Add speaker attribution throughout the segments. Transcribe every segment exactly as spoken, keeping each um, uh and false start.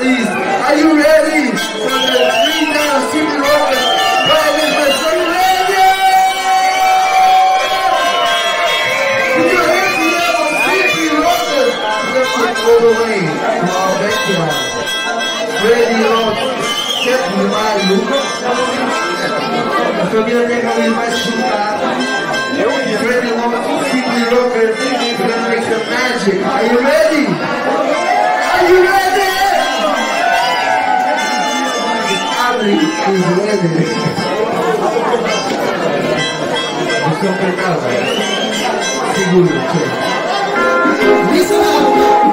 Speaker 1: please. Are you ready for the three down city rockers? Right, Mister Are you ready? Put your hands together for city rockers. Let's take all the way to our backyard. Ready, Lord? Check the mind, Luca. A família kami vai chutar. Ready, Lord? City rockers. We're gonna make some magic. Are you ready? Are you ready? Ali is ready. Não sou pegado. Seguro, tio. Listen up.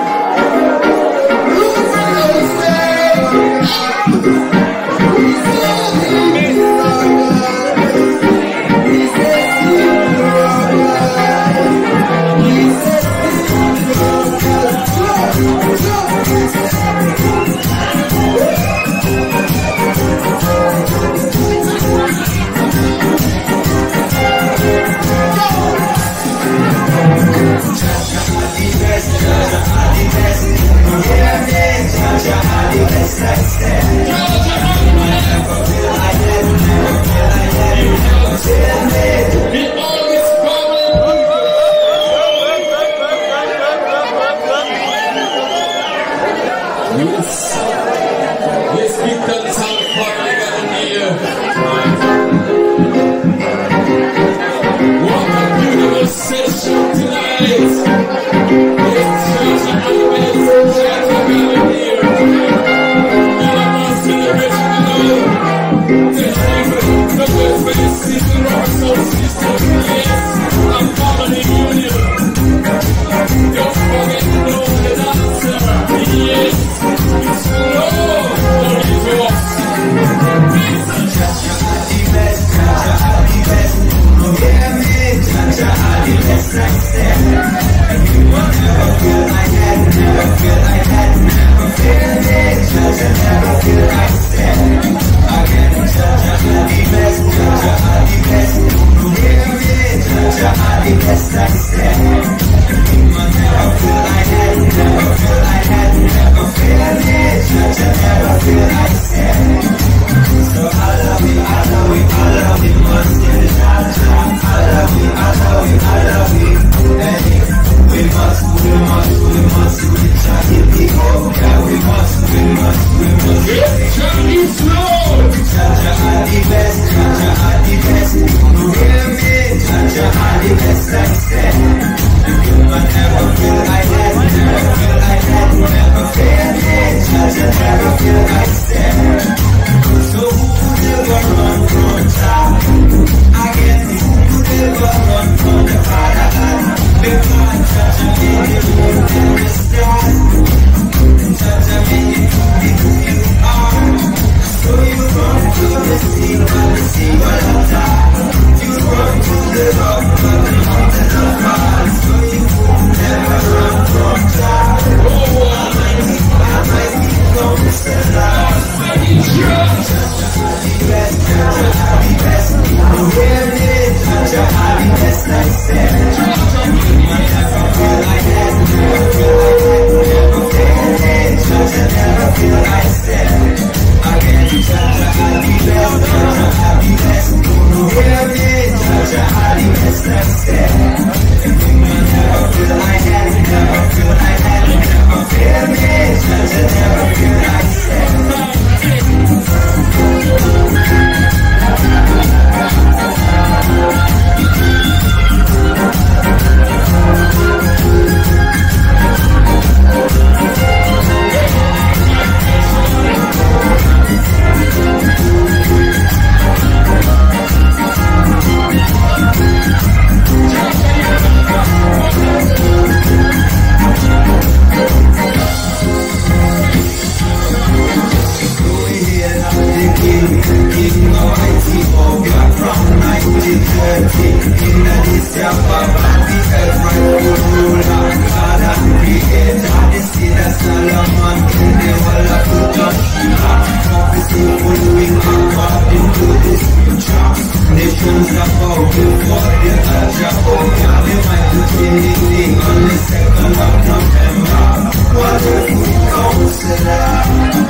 Speaker 2: Nations about before the touch of home, they might do anything on the second of November. What if we consider?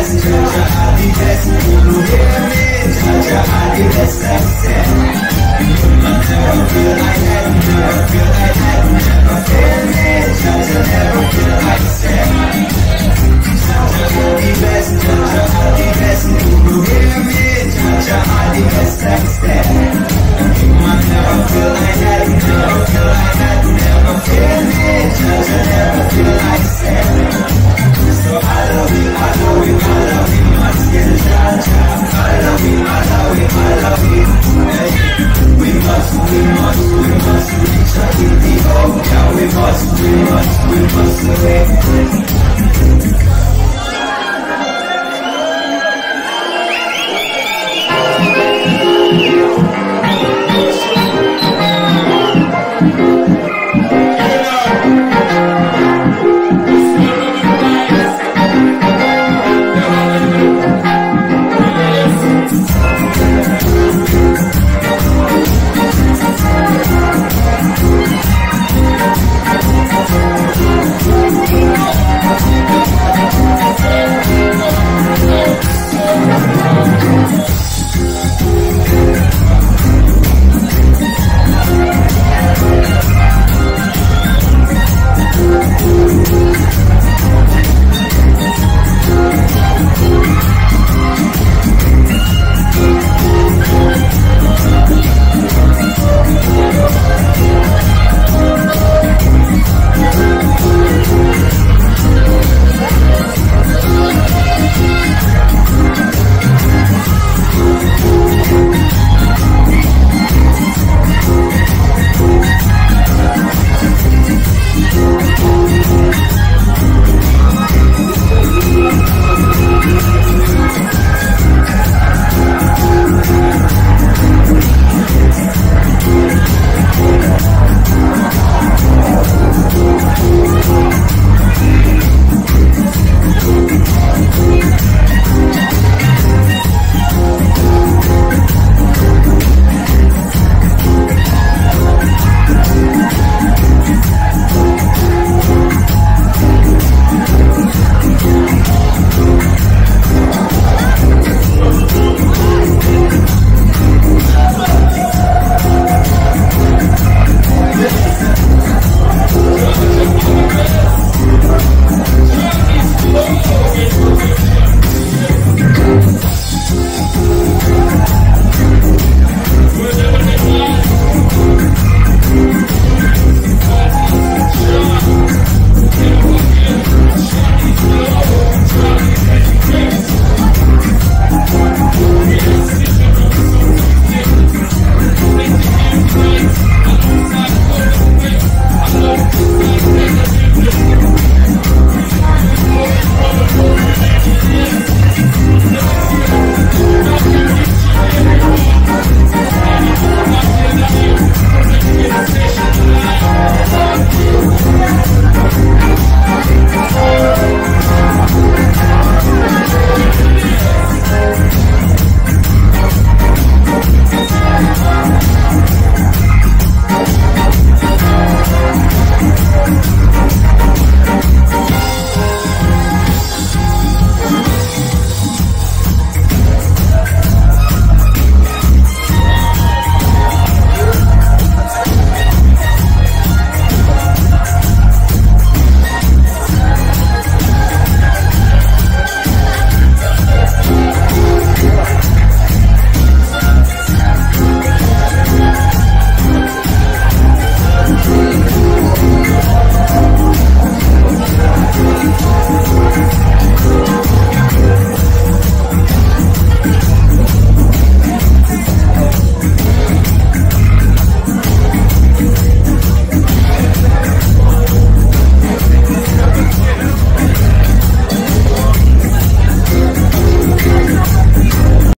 Speaker 2: best, Jaja, I'm the best. You hear me? Jaja, I'm the best, that's it. I never feel like that, never feel like that, never feel